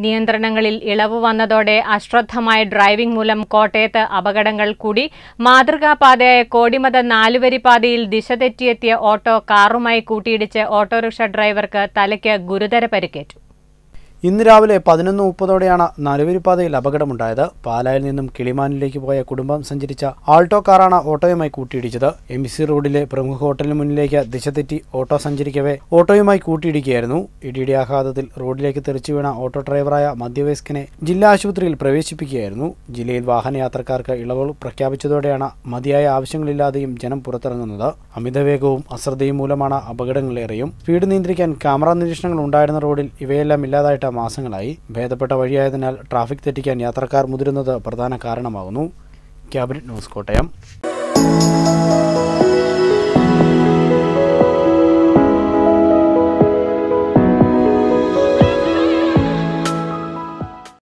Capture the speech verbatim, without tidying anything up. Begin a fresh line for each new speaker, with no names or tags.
നിയന്ത്രണങ്ങളിൽ ഇളവ് വന്നതോടെ അശ്രദ്ധമായ ഡ്രൈവിംഗ് മൂലം കോട്ടയത്ത് അപകടങ്ങൾ കൂടി. മാതൃകാപാതയായ കോടിമത നാലുവരി പാതയിൽ ദിശ തെറ്റിയെത്തിയ ഓട്ടോ കാറുമായി കൂട്ടിയിടിച്ച് ഓട്ടോറിക്ഷ ഡ്രൈവർക്ക് തലയ്ക്ക് ഗുരുതര പരിക്കേറ്റു.
ഇന്ന് രാവിലെ പതിനൊന്ന് മുപ്പതോടെയാണ് നാലുവരിപ്പാതയിൽ അപകടമുണ്ടായത്. പാലായിൽ നിന്നും കിളിമാനിലേക്ക് പോയ കുടുംബം സഞ്ചരിച്ച ആൾട്ടോ കാറാണ് ഓട്ടോയുമായി കൂട്ടിയിടിച്ചത്. എം സി റോഡിലെ പ്രമുഖ ഹോട്ടലിന് മുന്നിലേക്ക് ദിശ തെറ്റി ഓട്ടോ സഞ്ചരിക്കവേ ഓട്ടോയുമായി കൂട്ടിയിടിക്കുകയായിരുന്നു. ഇടിയുടെ ആഘാതത്തിൽ റോഡിലേക്ക് തെറിച്ചു വീണ ഓട്ടോ ഡ്രൈവറായ മധ്യവയസ്കനെ ജില്ലാ ആശുപത്രിയിൽ പ്രവേശിപ്പിക്കുകയായിരുന്നു. ജില്ലയിൽ വാഹനയാത്രക്കാർക്ക് ഇളവുകൾ പ്രഖ്യാപിച്ചതോടെയാണ് മതിയായ ആവശ്യങ്ങളില്ലാതെയും ജനം പുറത്തിറങ്ങുന്നത്. അമിതവേഗവും അശ്രദ്ധയും മൂലമാണ് അപകടങ്ങളേറെയും. സ്പീഡ് നിയന്ത്രിക്കാൻ ക്യാമറ നിരീക്ഷണങ്ങൾ ഉണ്ടായിരുന്ന റോഡിൽ ഇവയെല്ലാം ഇല്ലാതായിട്ട് മാസങ്ങളായി. ഭേദപ്പെട്ട വഴിയായതിനാൽ ട്രാഫിക് തെറ്റിക്കാൻ യാത്രക്കാർ മുതിരുന്നത് പ്രധാന കാരണമാകുന്നു. Cabinet news Kottayam.